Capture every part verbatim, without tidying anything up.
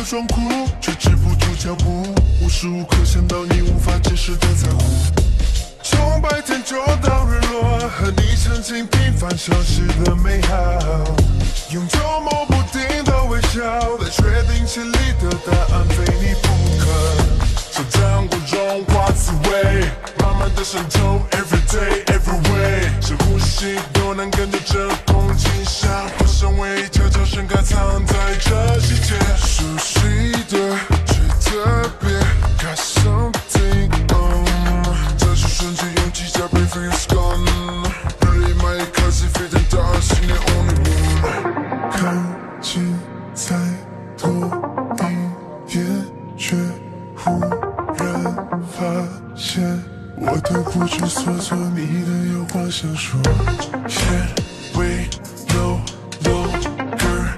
装酷，却止不住脚步，无时无刻想到你无法解释的在乎。从白天就到日落，和你曾经平凡消失的美好，用捉摸不定的微笑来确定心里的答案，非你不可。在阳光中画滋味，慢慢的渗透 ，every day every way， 是呼吸都能跟着这空气相互相偎，悄悄盛开藏在这细节，熟悉的却特别 ，got something on， 这是瞬间勇气加倍 ，feel it's gone，really my cause if it dark， 是你 only one， 靠近再多一点，却忽然发现，我的不知所措，你的有话想说。Yet we no longer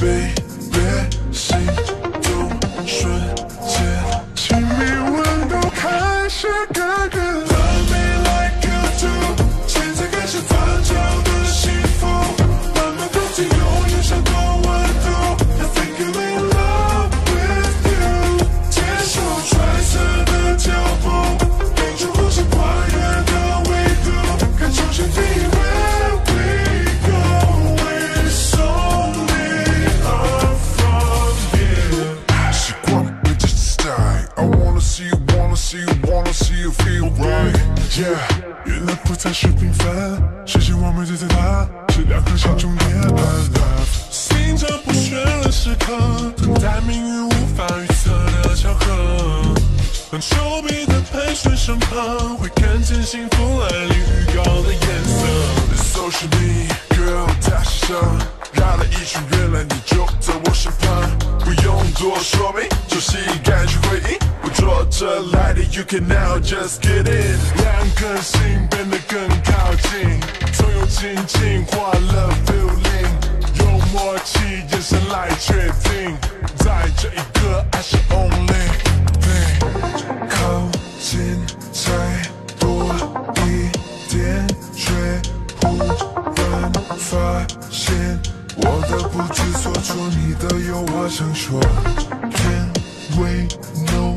baby， 心动瞬间，亲密温度开始改变。Love me like you do， 现在开始翻搅的幸福，慢慢靠近，永远相同温度。I think I'm in love with you， 接受揣测的脚步，给出无限跨越的维度，看重新定义 where we go is only up from here。习惯了被这 style， I wanna see you wanna see you wanna see you feel right。Yeah， 原来不再是平凡，世界完美最最大，是两颗心中的 I love。心照不宣的时刻，等待命运无法预测的巧合。当丘比特喷水身旁，会看见幸福蓝绿预告的颜色。It's social me girl， 大时尚，绕了一圈，原来你就在我身旁，不用多说明，就是感觉回应。我坐着来的 ，you can now just get in， 两颗心变得更靠近，总有亲近化了 feeling， 有默契，眼神来确定，在这一刻爱是 only thing。靠近再多一点，却忽然发现我的不知所措，你的有话想说。Can we know